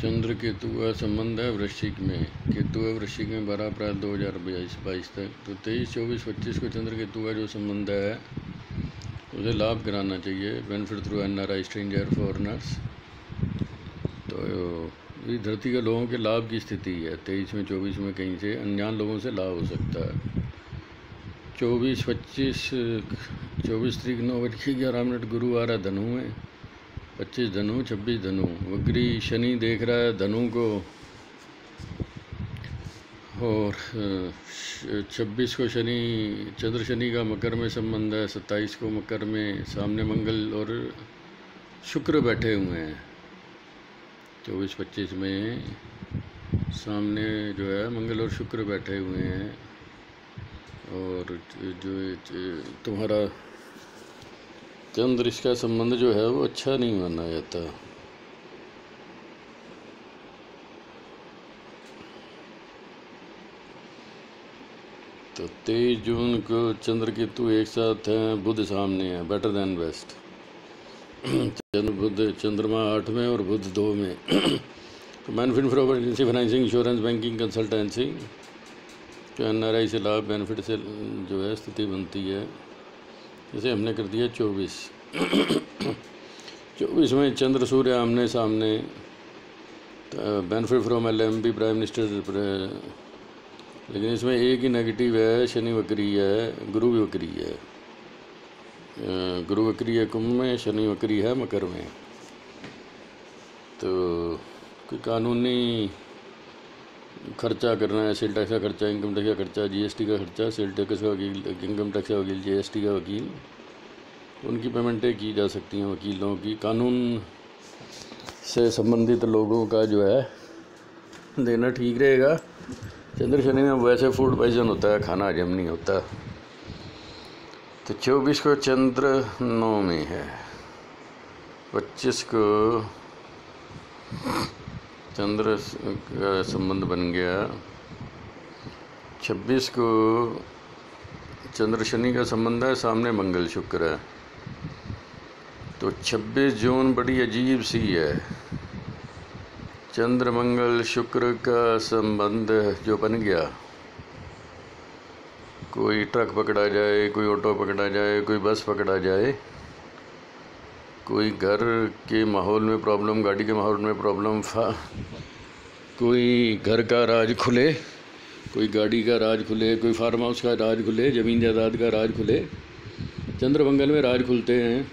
चंद्र केतु का संबंध है वृश्चिक में। केतु है वृश्चिक में 12 अप्रैल 2022 तक। तो 23, 24, 25 को चंद्र केतु का जो संबंध है उसे लाभ कराना चाहिए। Benefit through NRI stranger foreigners. तो ये धरती के लोगों के लाभ की स्थिति है। 23 में 24 में कहीं से अनजान लोगों से लाभ हो सकता है। 24, 25, 24 तारीख 9:11 गुरु आ रहा है धनु में। 25 धनु, 26 धनु। वक्री शनि देख रहा है धनु को, और 26 को शनि, चंद्र शनि का मकर में संबंध है। 27 को मकर में सामने मंगल और शुक्र बैठे हुए हैं। 24, 25 में सामने जो है मंगल और शुक्र बैठे हुए हैं, और जो तुम्हारा चंद्र इसका संबंध जो है वो अच्छा नहीं माना जाता। तो 23 जून को चंद्र केतु एक साथ हैं, बुध सामने है, बेटर देन बेस्ट। बुध चंद्रमा 8 में और बुध 2 में। तो benefit for agency, financing, insurance, banking, consultancy. तो NRI से लाभ, बेनिफिट से जो है स्थिति बनती है। जैसे हमने कर दिया 24। 24 में चंद्र सूर्य आमने सामने। Benefit from LMP, prime minister. लेकिन इसमें एक ही नेगेटिव है, शनि वक्री है, गुरु भी वक्री है। गुरु वक्री है कुंभ में, शनि वक्री है मकर में। तो कोई कानूनी खर्चा करना है, सेल टैक्स का खर्चा, इनकम टैक्स का खर्चा, GST का खर्चा, सेल टैक्स का वकील, इनकम टैक्स का वकील, GST का वकील, उनकी पेमेंटें की जा सकती हैं वकीलों की। कानून से संबंधित लोगों का जो है देना ठीक रहेगा। चंद्र शनि में वैसे फूड पॉइजन होता है, खाना हजम नहीं होता। तो 24 को चंद्र 9 में है। 25 को चंद्र का संबंध बन गया। 26 को चंद्र शनि का संबंध है, सामने मंगल शुक्र है। तो 26 जून बड़ी अजीब सी है। चंद्र मंगल शुक्र का संबंध जो बन गया, कोई ट्रक पकड़ा जाए, कोई ऑटो पकड़ा जाए, कोई बस पकड़ा जाए, कोई घर के माहौल में प्रॉब्लम, गाड़ी के माहौल में प्रॉब्लम, कोई घर का राज खुले, कोई गाड़ी का राज खुले, कोई फार्म हाउस का राज खुले, ज़मीन जायदाद का राज खुले। चंद्र मंगल में राज खुलते हैं।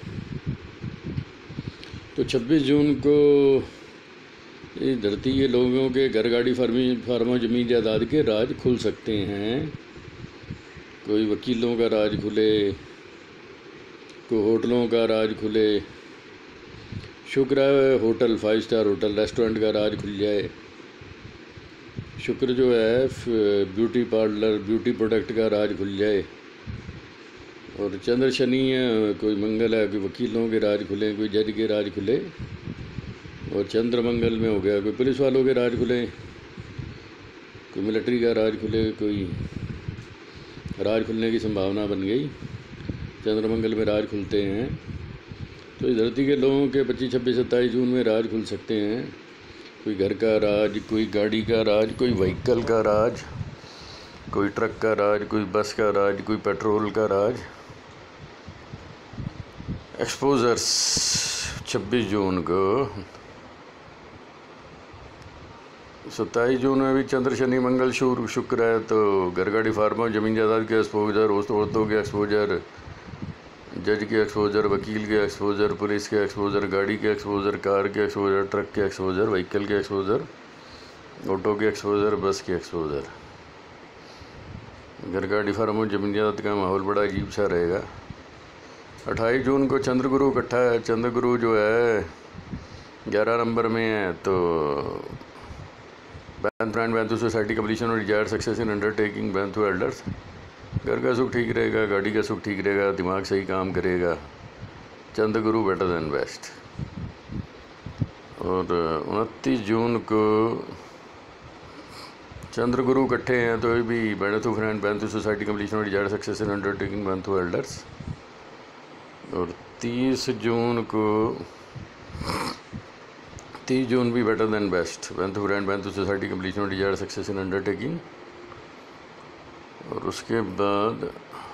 तो 26 जून को इस धरती के लोगों के घर, गाड़ी, फार्म, ज़मीन जायदाद के राज खुल सकते हैं। कोई वकीलों का राज खुले, कोई होटलों का राज खुले। शुक्र है होटल, 5 स्टार होटल, रेस्टोरेंट का राज खुल जाए। शुक्र जो है ब्यूटी पार्लर, ब्यूटी प्रोडक्ट का राज खुल जाए। और चंद्र शनि है, कोई मंगल है, कोई वकीलों के राज खुले, कोई जज के राज खुले। और चंद्र मंगल में हो गया कोई पुलिस वालों के राज खुले, कोई मिलिट्री का राज खुले, कोई राज खुलने की संभावना बन गई। चंद्र मंगल में राज खुलते हैं। तो इस धरती के लोगों के 25, 26, 27 जून में राज खुल सकते हैं। कोई घर का राज, कोई गाड़ी का राज, कोई व्हीकल का राज, कोई ट्रक का राज, कोई बस का राज, कोई पेट्रोल का राज। एक्सपोजर्स 26 जून को। 27 जून में भी चंद्र शनि मंगल शुक्र है। तो घर, गाड़ी, फार्म, ज़मीन जायदाद के एक्सपोजर, औरतों के एक्सपोजर, जज के एक्सपोजर, वकील के एक्सपोजर, पुलिस के एक्सपोजर, गाड़ी के एक्सपोजर, कार के एक्सपोजर, ट्रक के एक्सपोजर, व्हीकल के एक्सपोजर, ऑटो के एक्सपोजर, बस के एक्सपोजर। घर, गाड़ी, फार्म, ज़मीन जायदाद का माहौल बड़ा अजीब सा रहेगा। 28 जून को चंद्र गुरु इकट्ठा है। चंद्र गुरु जो है 11 नंबर में है। तो बैंथू सोसाइटी कंप्लीशन और डिजायर सक्सेस इन अंडरटेकिंग बैंथू एल्डर्स। घर का सुख ठीक रहेगा, गाड़ी का सुख ठीक रहेगा, दिमाग सही काम करेगा। चंद्र गुरु बेटर देन बेस्ट। और 29 जून को चंद्र गुरु इकट्ठे हैं। तो ये भी बैंथू फ्रेंड, बैंथू सोसाइटी कंप्लीशन और डिजायर सक्सेस इन अंडरटेकिंग बैंथू एल्डर्स। और 30 30 जून भी बेटर देन बेस्ट, बैंथू ब्रांड बैंथू society completion of desired success in undertaking. और उसके बाद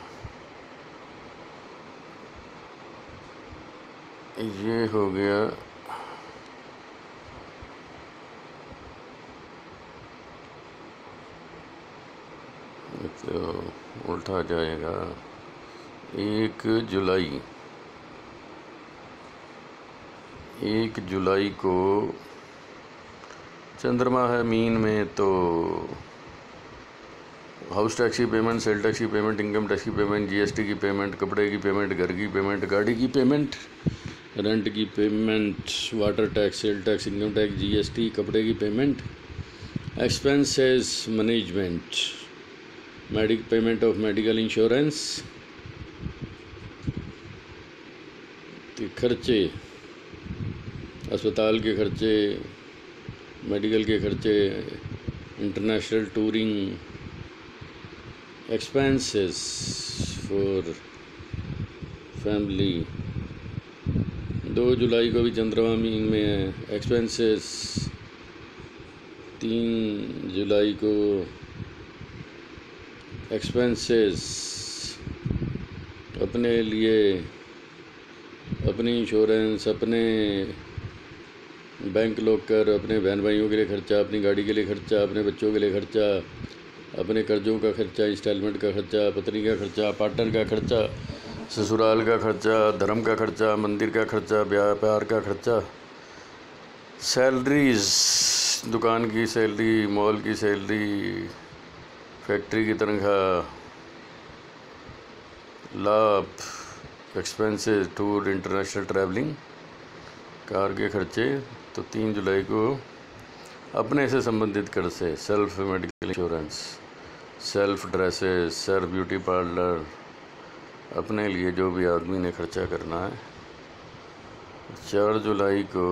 ये हो गया तो उल्टा जाएगा 1 जुलाई को चंद्रमा है मीन में, तो हाउस टैक्स की पेमेंट, सेल टैक्स की पेमेंट, इनकम टैक्स की पेमेंट, जीएसटी की पेमेंट, कपड़े की पेमेंट, घर की पेमेंट, गाड़ी की पेमेंट, रेंट की payment, water tax, sale tax, income tax, GST, कपड़े की payment, expenses management, payment of medical insurance के खर्चे, अस्पताल के खर्चे, मेडिकल के खर्चे, international touring, expenses for family. 2 जुलाई को भी चंद्रमा मीन में है, एक्सपेंसेस। 3 जुलाई को एक्सपेंसेस अपने लिए, अपनी इंश्योरेंस, अपने बैंक लॉकर, अपने बहन भाइयों के लिए खर्चा, अपनी गाड़ी के लिए खर्चा, अपने बच्चों के लिए खर्चा, अपने कर्ज़ों का खर्चा, इंस्टॉलमेंट का खर्चा, पत्नी का खर्चा, पार्टनर का खर्चा, ससुराल का खर्चा, धर्म का खर्चा, मंदिर का खर्चा, व्यापार का खर्चा, सैलरीज़, दुकान की सैलरी, मॉल की सैलरी, फैक्ट्री की तनख्वाह, लाभ, expenses, tour, international travelling, car के खर्चे। तो 3 जुलाई को अपने से संबंधित कर से self medical insurance, self dresses, self beauty parlour, अपने लिए जो भी आदमी ने खर्चा करना है। 4 जुलाई को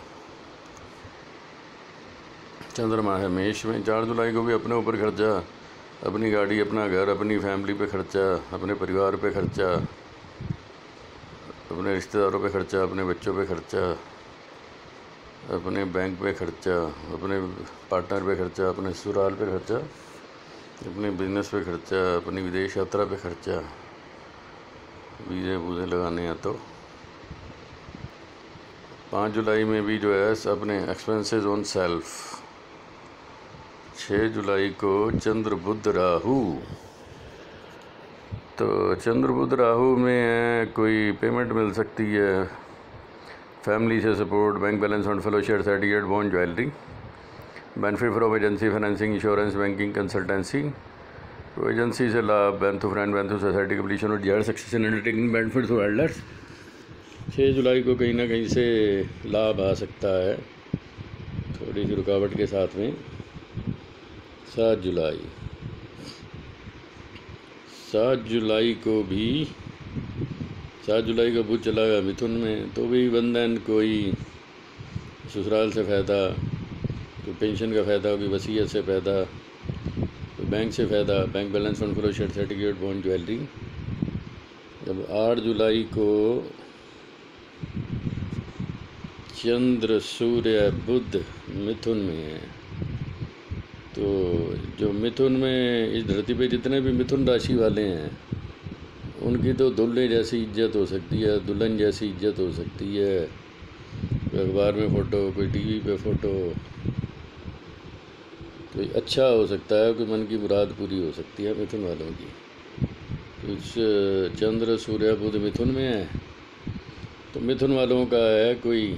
चंद्रमा है मेष में, 4 जुलाई को भी अपने ऊपर खर्चा, अपनी गाड़ी, अपना घर, अपनी फैमिली पे खर्चा, अपने परिवार पे खर्चा, अपने रिश्तेदारों पे खर्चा, अपने बच्चों पे खर्चा, अपने बैंक पे खर्चा, अपने पार्टनर पे खर्चा, अपने ससुराल पे खर्चा, अपने बिजनेस पे खर्चा, अपनी विदेश यात्रा पे खर्चा, वीज़े वूज़े लगाने हैं तो। 5 जुलाई में भी जो है अपने एक्सपेंसेस ऑन सेल्फ। 6 जुलाई को चंद्र बुध राहु, तो चंद्र बुध राहु में कोई पेमेंट मिल सकती है, फैमिली से support, bank balance on fellowship certificate, bond, jewellery, benefit from agency, financing, insurance, banking, consultancy. तो एजेंसी से लाभ, बैंथू फ्रेंड, बैंथू सोसाइटी कम्प्लीशन और desired success in undertaking, benefit to elders. 6 जुलाई को कहीं ना कहीं से लाभ आ सकता है, थोड़ी सी रुकावट के साथ में। 7 जुलाई को भी 7 जुलाई को बुध चला गया मिथुन में, तो भी बंधन, कोई ससुराल से फ़ायदा, कोई पेंशन का फ़ायदा, कोई वसीयत से फ़ायदा, कोई बैंक से फ़ायदा, bank balance fund flow certificate, bond, jewellery. जब 8 जुलाई को चंद्र सूर्य बुध मिथुन में है, तो जो मिथुन में इस धरती पे जितने भी मिथुन राशि वाले हैं उनकी तो दुल्हन जैसी इज्जत हो सकती है, दुल्हन जैसी इज्जत हो सकती है। कोई अखबार में फ़ोटो, कोई टीवी पे फ़ोटो, कोई अच्छा हो सकता है, कोई मन की मुराद पूरी हो सकती है मिथुन वालों की। तो इस चंद्र सूर्य बुध मिथुन में है, तो मिथुन वालों का है कोई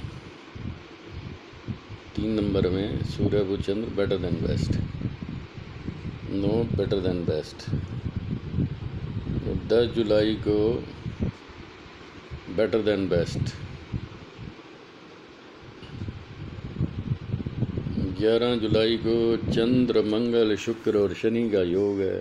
3 नंबर में सूर्य बुध चंद्र, better than best, no better than best. 10 जुलाई को बेटर देन बेस्ट। 11 जुलाई को चंद्र मंगल शुक्र और शनि का योग है।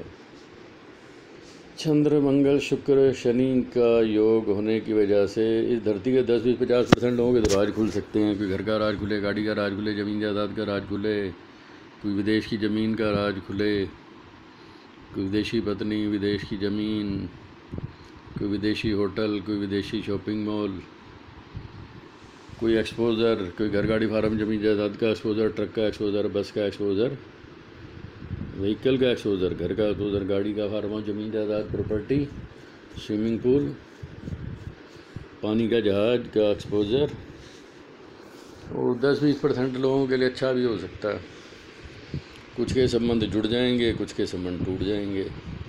चंद्र मंगल शुक्र शनि का योग होने की वजह से इस धरती के 10-20-50% लोगों के तो राज खुल सकते हैं। कोई घर का राज खुले, गाड़ी का राज खुले, ज़मीन जायदाद का राज खुले, कोई विदेश की ज़मीन का राज खुले, कोई विदेशी पत्नी, विदेश की ज़मीन, कोई विदेशी होटल, कोई विदेशी शॉपिंग मॉल, कोई एक्सपोजर, कोई घर गाड़ी फार्म ज़मीन जायदाद का एक्सपोजर, ट्रक का एक्सपोजर, बस का एक्सपोजर, व्हीकल का एक्सपोजर, घर का एक्सपोजर, गाड़ी का फार्म ज़मीन जायदाद, प्रॉपर्टी, स्विमिंग पूल, पानी का जहाज का एक्सपोजर। और 10-20% लोगों के लिए अच्छा भी हो सकता है। कुछ के संबंध जुड़ जाएंगे, कुछ के संबंध टूट जाएंगे।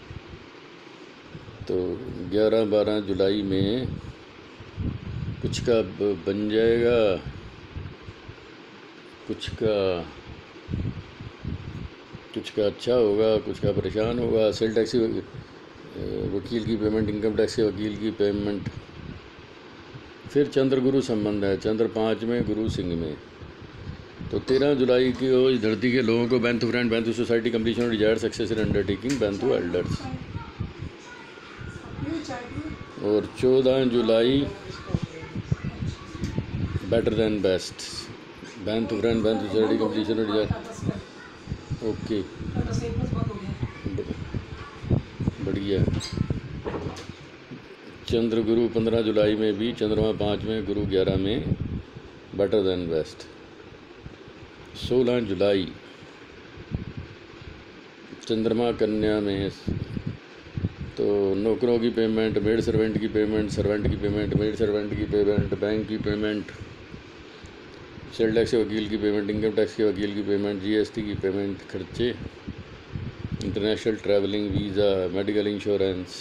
तो 11-12 जुलाई में कुछ का बन जाएगा, कुछ का अच्छा होगा, कुछ का परेशान होगा। सेल टैक्स वकील की पेमेंट, इनकम टैक्स के वकील की पेमेंट। फिर चंद्र गुरु संबंध है, चंद्र 5 में, गुरु सिंह में। तो 13 जुलाई को इस धरती के लोगों को बैंथू फ्रेंड, बैंथू society, completion of desired successor undertaking, बैंथू एल्डर्स। और 14 जुलाई बेटर देन बेस्ट, बैंथू फ्रेंड, बैंथू society, completion of desired. Okay, बढ़िया। चंद्र गुरु 15 जुलाई में भी, चंद्रमा 5 में, गुरु 11 में, बेटर देन बेस्ट। 16 जुलाई चंद्रमा कन्या में। तो नौकरों की पेमेंट, मेड सर्वेंट की पेमेंट, सर्वेंट की पेमेंट, मेड सर्वेंट की पेमेंट, बैंक की पेमेंट, सेल टैक्स के वकील की पेमेंट, इनकम टैक्स के वकील की पेमेंट, जीएसटी की पेमेंट, खर्चे, international travelling, visa, medical insurance.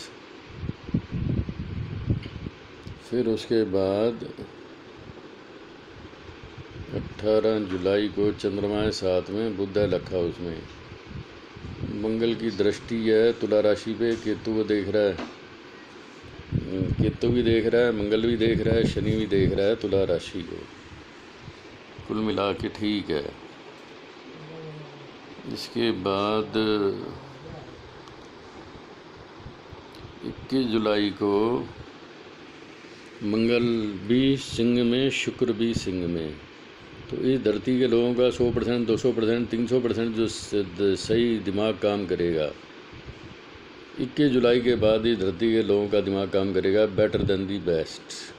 फिर उसके बाद 18 जुलाई को चंद्रमा 7 में, बुध है लखा उसमें, मंगल की दृष्टि है तुला राशि पे, केतु को देख रहा है, केतु भी देख रहा है, मंगल भी देख रहा है, शनि भी देख रहा है तुला राशि को। कुल मिला के ठीक है। इसके बाद 21 जुलाई को मंगल भी सिंह में, शुक्र भी सिंह में। तो इस धरती के लोगों का 100%, 200%, 300% जो सही दिमाग काम करेगा, 21 जुलाई के बाद इस धरती के लोगों का दिमाग काम करेगा बेटर देन दी बेस्ट।